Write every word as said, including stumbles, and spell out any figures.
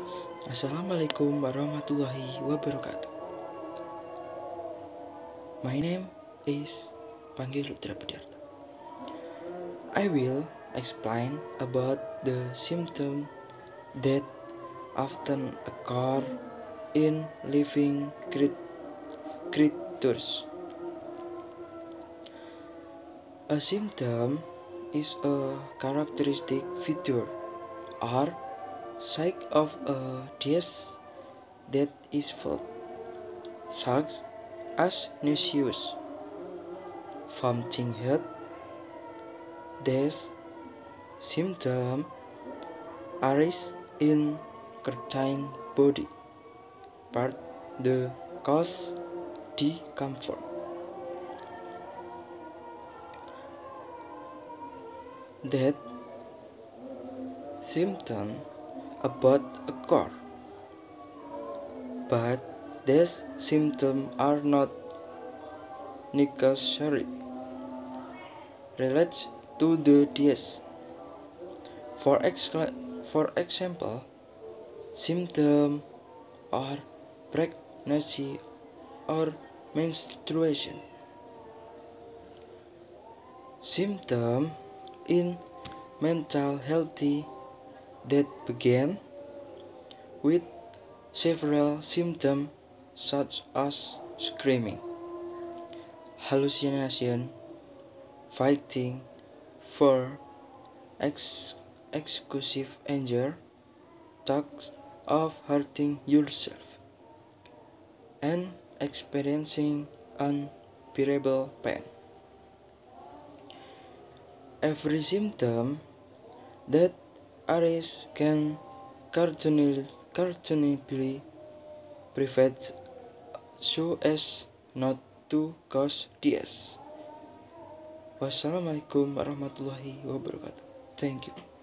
Assalamualaikum warahmatullahi wabarakatuh. My name is Panggil Lutra Budiarto. I will explain about the symptoms that often occur in living creatures. A symptom is a characteristic feature or sign of a disease that is felt, such as nauseous, vomiting head. These symptoms arise in certain body part that cause discomfort. That symptoms about occur, but these symptoms are not necessarily related to the disease. For, ex- for example, symptoms are pregnancy or menstruation. Symptoms in mental health that begin with several symptoms such as screaming, hallucination, fighting, fear, ex- excessive anger, thoughts of hurting yourself, and experiencing unbearable pain. Every symptom that arises can cartoonably prevent so as not to cause disease. Wassalamualaikum warahmatullahi wabarakatuh. Thank you.